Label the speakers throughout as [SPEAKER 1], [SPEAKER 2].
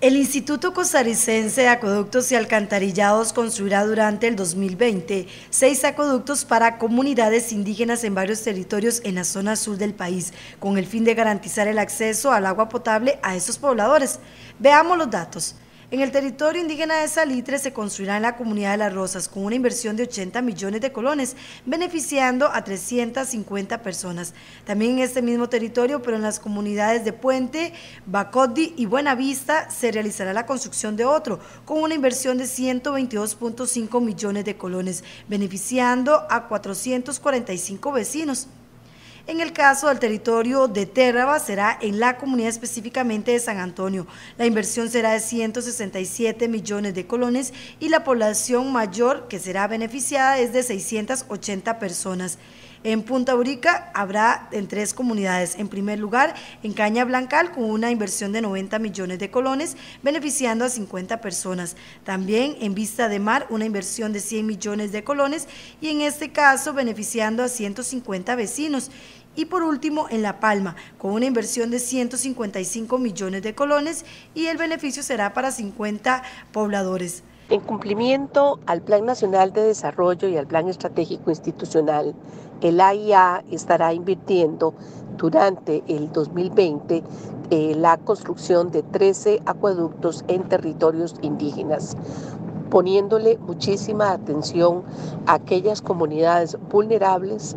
[SPEAKER 1] El Instituto Costarricense de Acueductos y Alcantarillados construirá durante el 2020 6 acueductos para comunidades indígenas en varios territorios en la zona sur del país, con el fin de garantizar el acceso al agua potable a estos pobladores. Veamos los datos. En el territorio indígena de Salitre se construirá en la comunidad de Las Rosas con una inversión de 80 millones de colones, beneficiando a 350 personas. También en este mismo territorio, pero en las comunidades de Puente, Bacoddi y Buenavista, se realizará la construcción de otro, con una inversión de 122.5 millones de colones, beneficiando a 445 vecinos. En el caso del territorio de Térraba será en la comunidad específicamente de San Antonio. La inversión será de 167 millones de colones y la población mayor que será beneficiada es de 680 personas. En Punta Urica habrá en 3 comunidades. En primer lugar, en Caña Blancal, con una inversión de 90 millones de colones, beneficiando a 50 personas. También en Vista de Mar, una inversión de 100 millones de colones y en este caso beneficiando a 150 vecinos. Y por último, en La Palma, con una inversión de 155 millones de colones y el beneficio será para 50 pobladores.
[SPEAKER 2] En cumplimiento al Plan Nacional de Desarrollo y al Plan Estratégico Institucional, el AIA estará invirtiendo durante el 2020 la construcción de 13 acueductos en territorios indígenas, poniéndole muchísima atención a aquellas comunidades vulnerables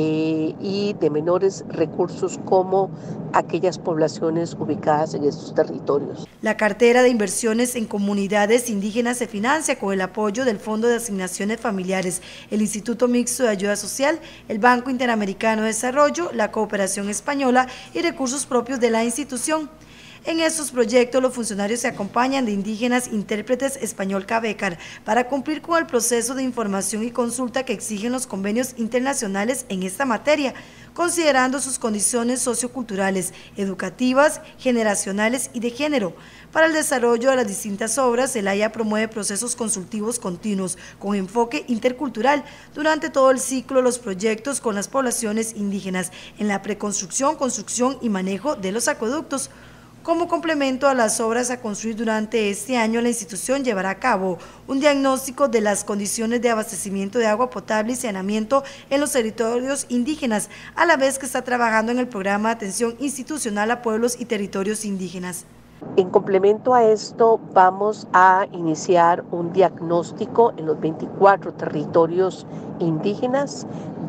[SPEAKER 2] y de menores recursos como aquellas poblaciones ubicadas en estos territorios.
[SPEAKER 1] La cartera de inversiones en comunidades indígenas se financia con el apoyo del Fondo de Asignaciones Familiares, el Instituto Mixto de Ayuda Social, el Banco Interamericano de Desarrollo, la Cooperación Española y recursos propios de la institución. En estos proyectos, los funcionarios se acompañan de indígenas intérpretes español Cabecar para cumplir con el proceso de información y consulta que exigen los convenios internacionales en esta materia, considerando sus condiciones socioculturales, educativas, generacionales y de género. Para el desarrollo de las distintas obras, el AIA promueve procesos consultivos continuos con enfoque intercultural durante todo el ciclo de los proyectos con las poblaciones indígenas, en la preconstrucción, construcción y manejo de los acueductos. Como complemento a las obras a construir durante este año, la institución llevará a cabo un diagnóstico de las condiciones de abastecimiento de agua potable y saneamiento en los territorios indígenas, a la vez que está trabajando en el programa de atención institucional a pueblos y territorios indígenas.
[SPEAKER 2] En complemento a esto, vamos a iniciar un diagnóstico en los 24 territorios indígenas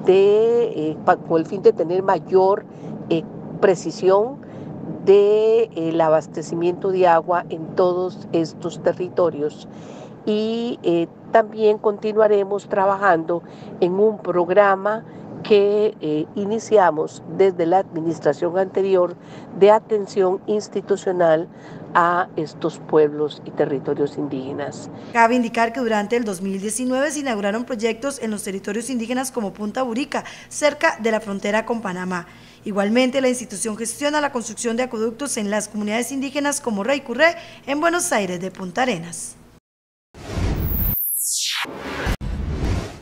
[SPEAKER 2] con el fin de tener mayor precisión del abastecimiento de agua en todos estos territorios y también continuaremos trabajando en un programa que iniciamos desde la administración anterior de atención institucional a estos pueblos y territorios indígenas.
[SPEAKER 1] Cabe indicar que durante el 2019 se inauguraron proyectos en los territorios indígenas como Punta Urica, cerca de la frontera con Panamá. Igualmente, la institución gestiona la construcción de acueductos en las comunidades indígenas como Rey Curré, en Buenos Aires de Punta Arenas.